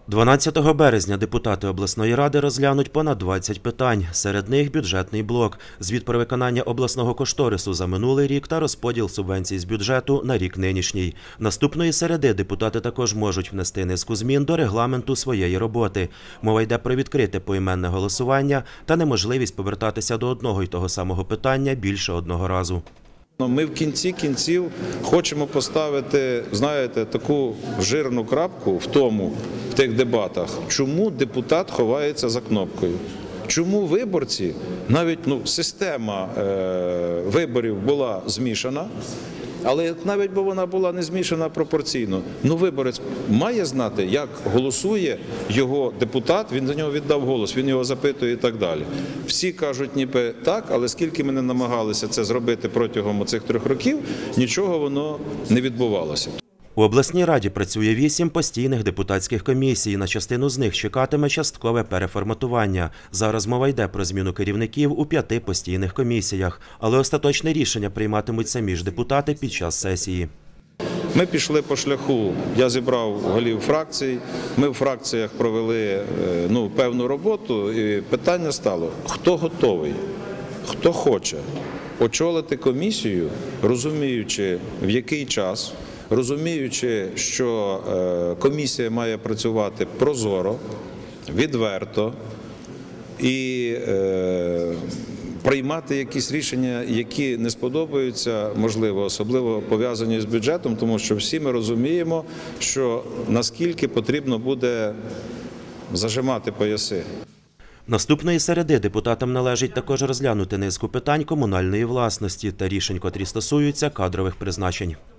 12 березня депутати обласної ради розглянуть понад 20 питань. Серед них бюджетний блок, звіт про виконання обласного кошторису за минулий рік та розподіл субвенцій з бюджету на рік нинішній. Наступної середи депутати також можуть внести низку змін до регламенту своєї роботи. Мова йде про відкрите поіменне голосування та неможливість повертатися до одного й того самого питання більше одного разу. Ми в кінці кінців хочемо поставити, знаєте, таку жирну крапку в тих дебатах, чому депутат ховається за кнопкою. Чому виборці, навіть система виборів була змішана, але навіть би вона була не змішана пропорційно, виборець має знати, як голосує його депутат, він за нього віддав голос, він його запитує і так далі. Всі кажуть ніби так, але скільки ми не намагалися це зробити протягом цих 3 років, нічого воно не відбувалося. У обласній раді працює 8 постійних депутатських комісій. На частину з них чекатиме часткове переформатування. Зараз мова йде про зміну керівників у 5 постійних комісіях. Але остаточне рішення прийматимуть самі ж депутати під час сесії. Ми пішли по шляху, я зібрав голів фракцій, ми в фракціях провели певну роботу і питання стало, хто готовий, хто хоче очолити комісію, розуміючи в який час, розуміючи, що комісія має працювати прозоро, відверто і приймати якісь рішення, які не сподобаються, можливо, особливо пов'язані з бюджетом, тому що всі ми розуміємо, що наскільки потрібно буде зажимати пояси. Наступної середи депутатам належить також розглянути низку питань комунальної власності та рішень, котрі стосуються кадрових призначень.